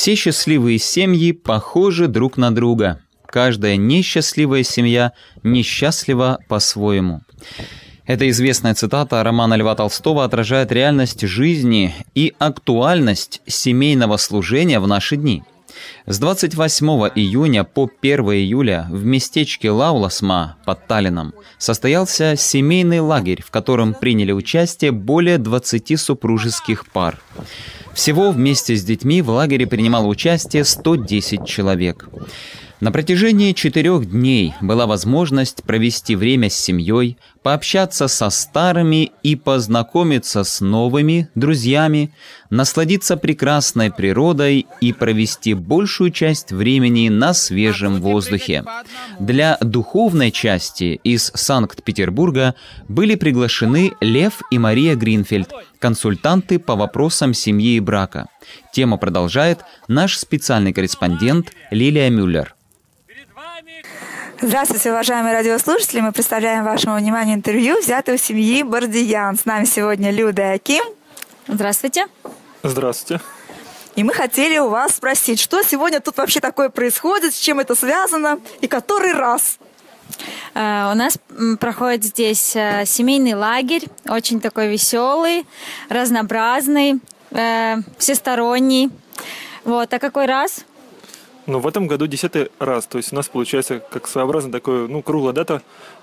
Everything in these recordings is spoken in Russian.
Все счастливые семьи похожи друг на друга. Каждая несчастливая семья несчастлива по-своему. Эта известная цитата романа Льва Толстого отражает реальность жизни и актуальность семейного служения в наши дни. С 28 июня по 1 июля в местечке Лауласма под Таллином состоялся семейный лагерь, в котором приняли участие более 20 супружеских пар. Всего вместе с детьми в лагере принимало участие 110 человек. На протяжении 4 дней была возможность провести время с семьей, пообщаться со старыми и познакомиться с новыми друзьями, насладиться прекрасной природой и провести большую часть времени на свежем воздухе. Для духовной части из Санкт-Петербурга были приглашены Лев и Мария Гринфельд, консультанты по вопросам семьи и брака. Тему продолжает наш специальный корреспондент Лилия Мюллер. Здравствуйте, уважаемые радиослушатели! Мы представляем вашему вниманию интервью, взятое у семьи Бардиян. С нами сегодня Люда и Аким. Здравствуйте. Здравствуйте. И мы хотели у вас спросить, что сегодня тут вообще такое происходит, с чем это связано и который раз? У нас проходит здесь семейный лагерь, очень такой веселый, разнообразный, всесторонний. А какой раз? В этом году 10-й раз. То есть у нас получается как своеобразно такое, круглая дата.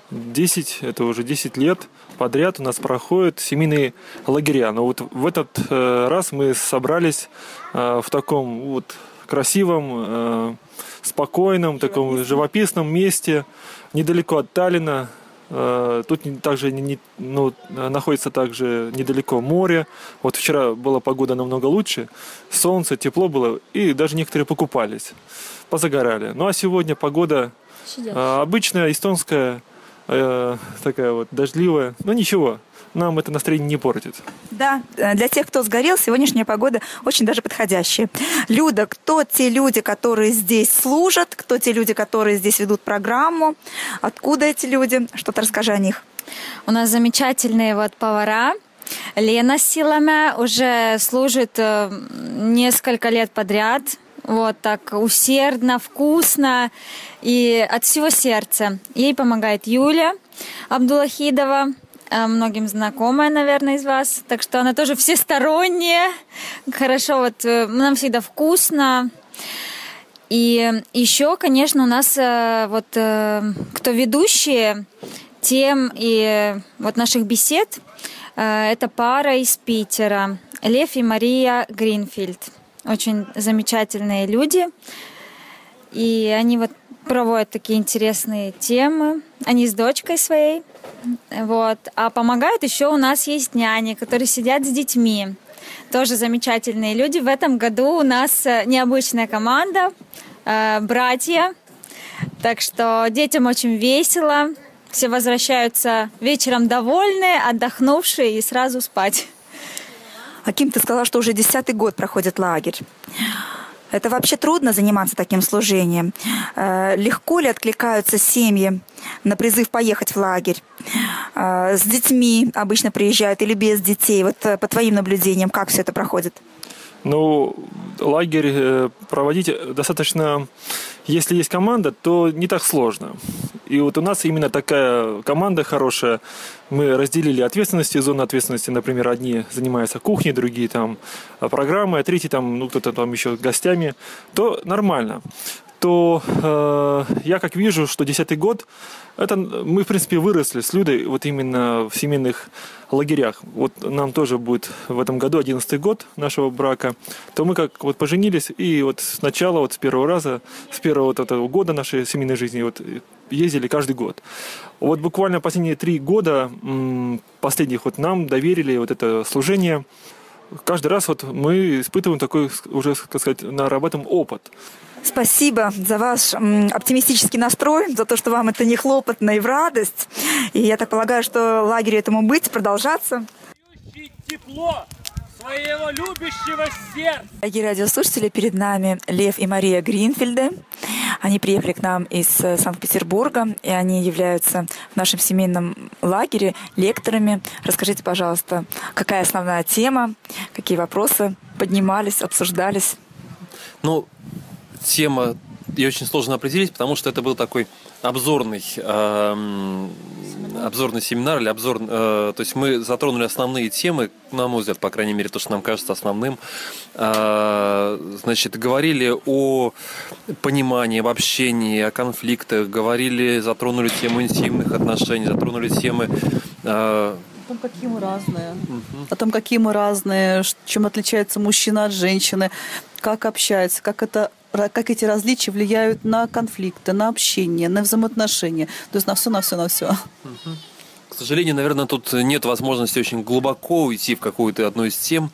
10 лет подряд у нас проходят семейные лагеря. Но вот в этот раз мы собрались в таком красивом, спокойном, таком живописном месте, недалеко от Таллина. Тут также находится также недалеко море. Вот вчера была погода намного лучше, солнце, тепло было, и даже некоторые покупались, позагорали. А сегодня погода обычная, эстонская, такая дождливая, но ничего, нам это настроение не портит. Да, для тех, кто сгорел, сегодняшняя погода очень даже подходящая. Люда, кто те люди, которые здесь служат, кто те люди, которые здесь ведут программу, откуда эти люди? Что-то расскажи о них. У нас замечательные повара. Лена с Силами уже служит несколько лет подряд. Так усердно, вкусно и от всего сердца. Ей помогает Юля Абдулахидова, многим знакомая, наверное, из вас. Так что она тоже всесторонняя. Хорошо, нам всегда вкусно. И еще, конечно, у нас кто ведущие тем и наших бесед, это пара из Питера. Лев и Мария Гринфельд. Очень замечательные люди. И они проводят такие интересные темы. Они с дочкой своей. А помогают еще у нас есть няни, которые сидят с детьми. Тоже замечательные люди. В этом году у нас необычная команда, братья. Так что детям очень весело. Все возвращаются вечером довольные, отдохнувшие и сразу спать. Аким, ты сказала, что уже 10-й год проходит лагерь. Это вообще трудно заниматься таким служением? Легко ли откликаются семьи на призыв поехать в лагерь? С детьми обычно приезжают или без детей? По твоим наблюдениям, как все это проходит? Лагерь проводить достаточно, если есть команда, то не так сложно. И у нас именно такая команда хорошая. Мы разделили ответственности, зоны ответственности. Например, одни занимаются кухней, другие программой, а третьи кто-то еще гостями. То нормально. То я как вижу, что 10-й год, мы, в принципе, выросли с Людой именно в семейных лагерях. Нам тоже будет в этом году 11-й год нашего брака. То мы как поженились, и сначала, с первого раза, с первого этого года нашей семейной жизни ездили каждый год. Буквально последние 3 года, последних, нам доверили это служение. Каждый раз мы испытываем такой уже, нарабатываем опыт. Спасибо за ваш оптимистический настрой, за то, что вам это не хлопотно и в радость. И я так полагаю, что лагерю этому быть, продолжаться. Тепло своего любящего сердца. Дорогие радиослушатели, перед нами Лев и Мария Гринфельды. Они приехали к нам из Санкт-Петербурга, и они являются в нашем семейном лагере лекторами. Расскажите, пожалуйста, какая основная тема, какие вопросы поднимались, обсуждались? Ну, тема, ее очень сложно определить, потому что это был такой обзорный семинар, или то есть мы затронули основные темы, на мой взгляд, по крайней мере, то, что нам кажется основным. Значит, говорили о понимании, об общении, о конфликтах, затронули тему интимных отношений, затронули темы... О том, какие мы разные. О том, какие мы разные, чем отличается мужчина от женщины, как общаются, как эти различия влияют на конфликты, на общение, на взаимоотношения. То есть на все. К сожалению, наверное, тут нет возможности очень глубоко уйти в какую-то одну из тем,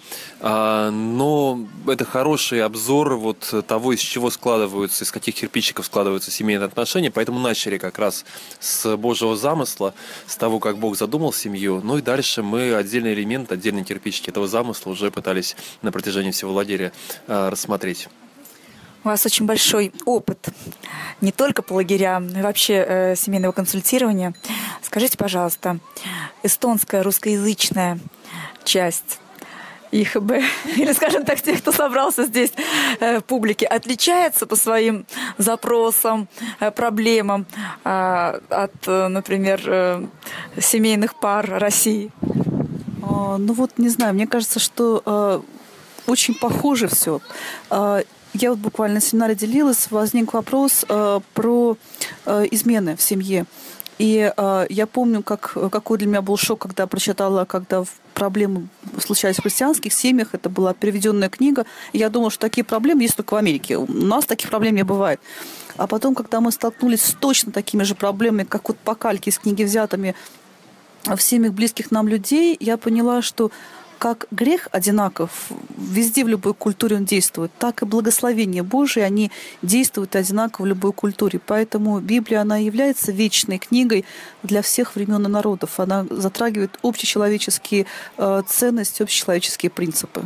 но это хороший обзор вот того, из чего складываются, из каких кирпичиков складываются семейные отношения, поэтому начали как раз с Божьего замысла, с того, как Бог задумал семью, ну и дальше мы отдельный элемент, отдельные кирпичики этого замысла уже пытались на протяжении всего лагеря рассмотреть. У вас очень большой опыт не только по лагерям, но и вообще семейного консультирования. Скажите, пожалуйста, эстонская русскоязычная часть ИХБ, или, скажем так, тех, кто собрался здесь в публике, отличается по своим запросам, проблемам от, например, семейных пар России? Ну вот, не знаю, мне кажется, что очень похоже все. Я вот буквально на семинаре делилась, возник вопрос про измены в семье. И я помню, какой для меня был шок, когда прочитала, когда проблемы случались в христианских семьях, это была переведенная книга. И я думала, что такие проблемы есть только в Америке. У нас таких проблем не бывает. А потом, когда мы столкнулись с точно такими же проблемами, как вот по кальке из книги взятыми в семьях близких нам людей, я поняла, что как грех одинаков, везде в любой культуре он действует, так и благословения Божие, они действуют одинаково в любой культуре. Поэтому Библия, она является вечной книгой для всех времен и народов. Она затрагивает общечеловеческие ценности, общечеловеческие принципы.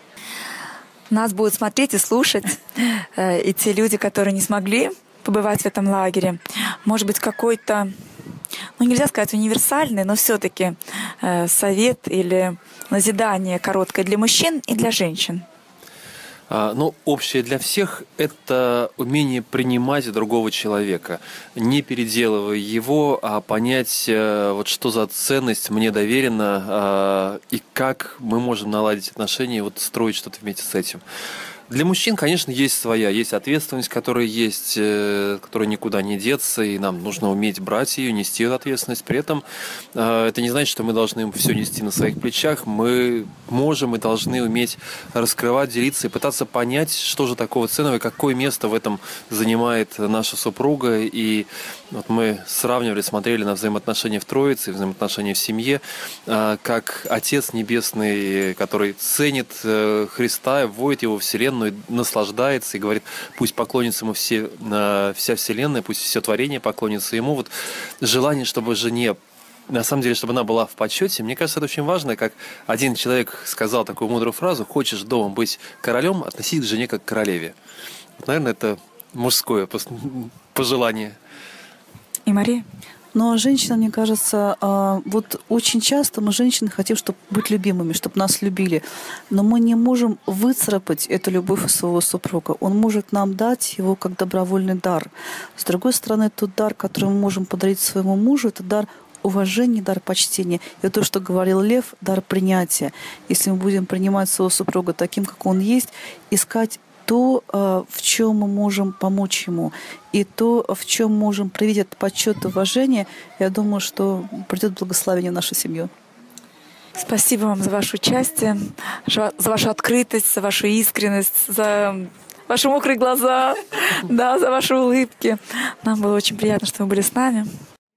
Нас будут смотреть и слушать и те люди, которые не смогли побывать в этом лагере. Может быть, какой-то, ну нельзя сказать универсальный, но все-таки совет или назидание короткое для мужчин и для женщин. Ну, общее для всех – это умение принимать другого человека, не переделывая его, а понять, вот что за ценность мне доверена и как мы можем наладить отношения, вот строить что-то вместе с этим. Для мужчин, конечно, есть ответственность, которая есть, которая никуда не деться, и нам нужно уметь брать ее, нести эту ответственность. При этом это не значит, что мы должны все нести на своих плечах. Мы можем и должны уметь раскрывать, делиться и пытаться понять, что же такого ценного, и какое место в этом занимает наша супруга. И вот мы сравнивали, смотрели на взаимоотношения в Троице, взаимоотношения в семье, как Отец Небесный, который ценит Христа, вводит его в вселенную, наслаждается и говорит, пусть поклонится ему вся вселенная, пусть все творение поклонится ему. Вот желание, чтобы жене, на самом деле, чтобы она была в почете, мне кажется, это очень важно, как один человек сказал такую мудрую фразу: хочешь дома быть королем, относись к жене как к королеве. Вот, наверное, это мужское пожелание. И Мария? Ну, а женщина, мне кажется, вот очень часто мы, женщины, хотим, чтобы быть любимыми, чтобы нас любили. Но мы не можем выцарапать эту любовь у своего супруга. Он может нам дать его как добровольный дар. С другой стороны, тот дар, который мы можем подарить своему мужу, это дар уважения, дар почтения. И то, что говорил Лев, дар принятия. Если мы будем принимать своего супруга таким, как он есть, искать то, в чем мы можем помочь ему, и то, в чем можем проявить этот почет и уважение, я думаю, что придет благословение в нашу семью. Спасибо вам за ваше участие, за вашу открытость, за вашу искренность, за ваши мокрые глаза, да, за ваши улыбки. Нам было очень приятно, что вы были с нами.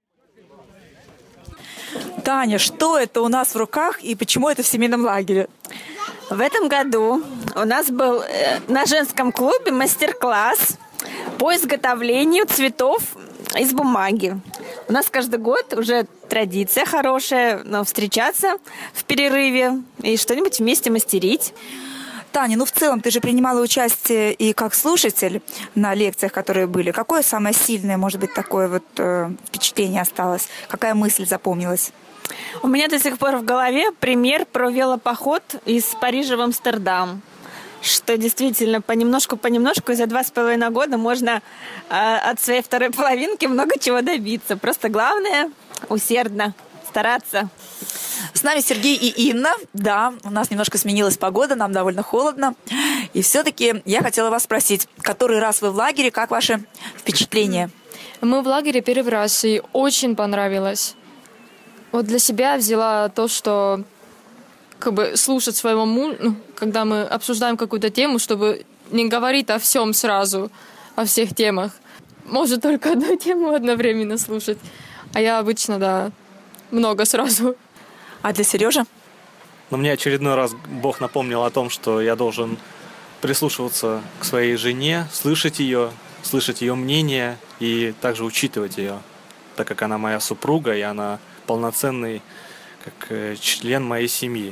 Таня, что это у нас в руках и почему это в семейном лагере? В этом году у нас был на женском клубе мастер-класс по изготовлению цветов из бумаги. У нас каждый год уже традиция хорошая, встречаться в перерыве и что-нибудь вместе мастерить. Таня, ну в целом ты же принимала участие и как слушатель на лекциях, которые были. Какое самое сильное, может быть, такое вот впечатление осталось? Какая мысль запомнилась? У меня до сих пор в голове пример про велопоход из Парижа в Амстердам. что действительно понемножку и за 2,5 года можно от своей второй половинки много чего добиться. Просто главное усердно стараться. С нами Сергей и Инна. Да, у нас немножко сменилась погода, нам довольно холодно. И все-таки я хотела вас спросить, который раз вы в лагере, как ваши впечатления? Мы в лагере первый раз, и очень понравилось. Вот для себя взяла то, что как бы слушать своего мужа, когда мы обсуждаем какую-то тему, чтобы не говорить о всем сразу, о всех темах. Может только одну тему одновременно слушать. А я обычно, да, много сразу. А для Сережи? Но мне очередной раз Бог напомнил о том, что я должен прислушиваться к своей жене, слышать ее мнение и также учитывать ее, так как она моя супруга, и она полноценный как член моей семьи.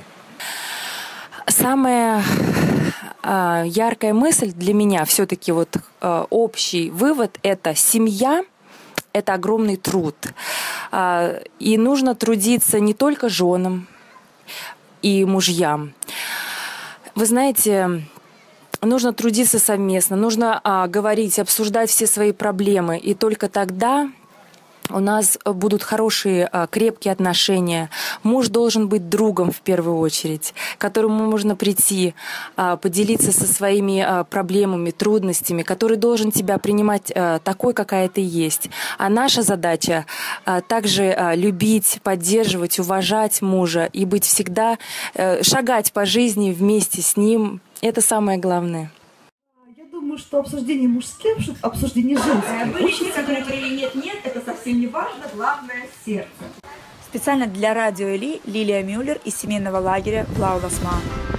Самая яркая мысль для меня, все-таки вот общий вывод, это семья, это огромный труд. И нужно трудиться не только женам и мужьям. Вы знаете, нужно трудиться совместно, нужно говорить, обсуждать все свои проблемы, и только тогда у нас будут хорошие, крепкие отношения. Муж должен быть другом в первую очередь, к которому можно прийти, поделиться со своими проблемами, трудностями, который должен тебя принимать такой, какая ты есть. А наша задача также любить, поддерживать, уважать мужа и быть всегда, шагать по жизни вместе с ним. Это самое главное. Думаю, что обсуждение мужских, обсуждение женских. Были те, которые говорили нет, это совсем не важно, главное сердце. Специально для радио Ли Лилия Мюллер из семейного лагеря Блау-Ласман.